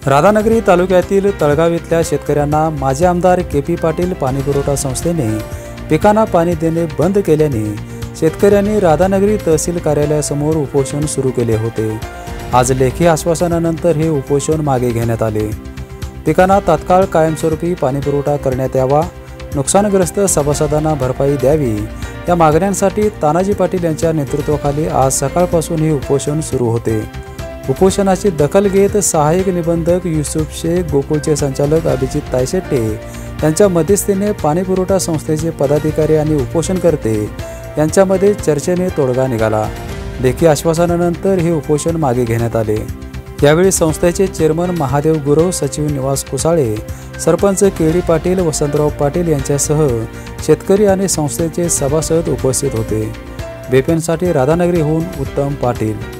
राधानगरी तालुक्यातील तळगाव इथल्या शेतकऱ्यांना माजी आमदार के.पी. पाटील पाणीपुरवठा संस्थेने पिकांना पाणी देणे बंद केल्याने शेतकऱ्यांनी राधानगरी तहसील कार्यालयासमोर उपोषण सुरू केले होते। आज लेखी आश्वासनानंतर हे उपोषण मागे घेण्यात आले। पिकांना तात्काळ कायमस्वरूपी पाणीपुरवठा करण्यात यावा, नुकसानग्रस्त सभासदांना भरपाई द्यावी या मागण्यांसाठी तानाजी पाटील यांच्या नेतृत्वाखाली आज सकाळपासून हे उपोषण सुरू होते। उपोषणाची दखल घेत सहाय्यक निबंधक युसुफ शेख, गोकुळचे संचालक अभिजित तायशेट्टे यांच्या मध्यस्थीने पाणीपुरवठा संस्थेचे पदाधिकारी आणि उपोषणकर्ते यांच्यामध्ये चर्चेने तोडगा निघाला। लेखी आश्वासनानंतर हे उपोषण मागे घेण्यात आले। यावेळी संस्थेचे चेअरमन महादेव गुरव, सचिव निवास कुसाळे, सरपंच के.डी. पाटील, वसंतराव पाटील यांच्यासह शेतकरी आणि संस्थेचे सभासद उपस्थित होते। बेपेनसाठी राधानगरीहून उत्तम पाटील।